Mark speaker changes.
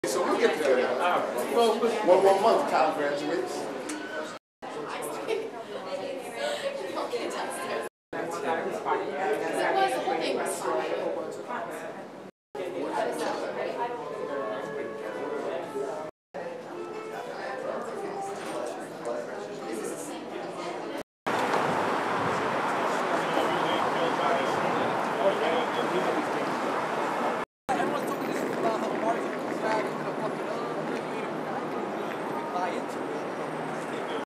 Speaker 1: So we'll get there. Well, one more month, Kyle graduates.